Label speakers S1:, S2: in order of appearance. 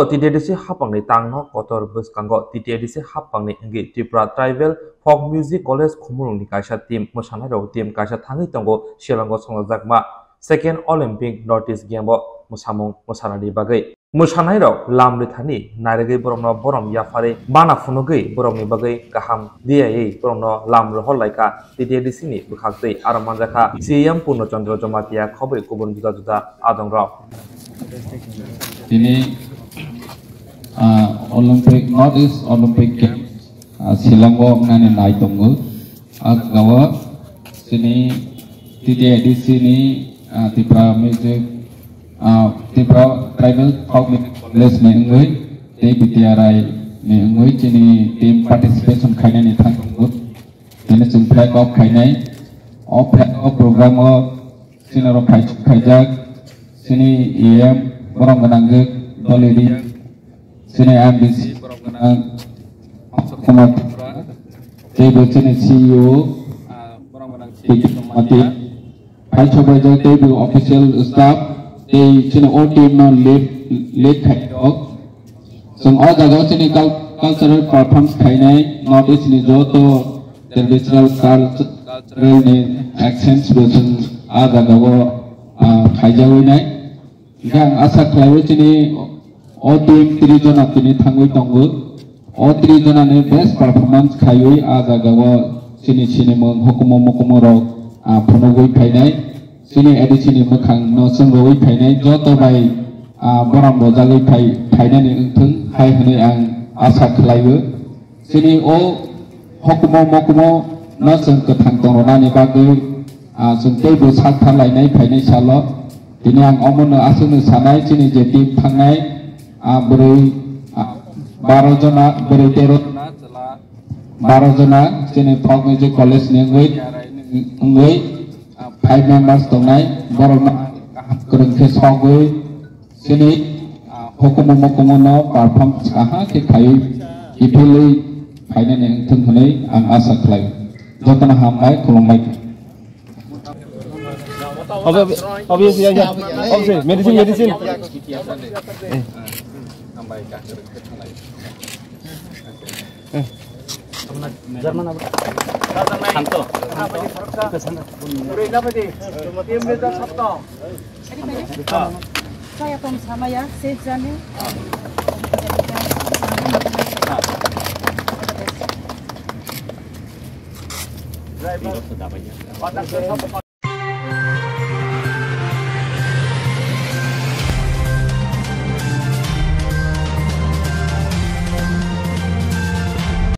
S1: Auto TTDC hapang ni tangno kotor bus kanggo TTDC hapang ni engge Tripura Tribal Folk Music College khumurung ni kaisa team mosanai rok team kaisa thangi tongo Shilango songjagma Second Olympic Northeast Game bo mosamung mosanani bagai mosanai rok lamri thani nairegi boromno borom yafari bana funugei boromni bagai gaham diai boromno lam rohol laika TTDC ni bukhaktai aramanjaka CM Purnochandra Jomatia khobai kubun juda juda adong rok
S2: ini Olympic Northeast Olympic Games Shilango ngani nai tongo agawa sini TTDC ni Tripura Music Tripura Tribal Folk Music College ni ngui TPTRI ni ngui sini team participation khaina ni thang tongo ini sum flag off khainai flag off program sini ro khaijak sini EM borong ganang doledi sini MBC borong ganang komat tebe sini CEO borong ganang CEO mati hai choba jai tebe official staff te sini all team no lead khaidok sung all jaga sini cultural performance khainai Northeast ni joto traditional cultural ni accents besun a jaga wo khaijawai nai gang asa khlaiwe chini o team 3 jona tini thangui tongo o 3 jona ni best performance khaiwi a jaga wo sini mong hukumo mokumo rok phunogui khainai sini edisini mokhang no sungroi khainai joto bai boram bojagui khainani ungthung hai hne ang asa khlaiwe sini o hukumo mokumo no sung kathang tongrona ni bagui sung teibo sak thalai khainai salo ini ang omon asunu sanai sini jadi tangai beri 12 jona beri 13 jona 12 jona sini Folk Music College ni ngui 5 members tongai borona kurang ke sogoi sini hukumu no perform aha ke kai ipili kaina ni thung hunai ang asa khlai jotana hambai khulumbai obviously aja obviously medicine Jerman apa Santo ke sana Urina pati tim beta sabta
S3: saya pun sama ya sejane driver sudah banyak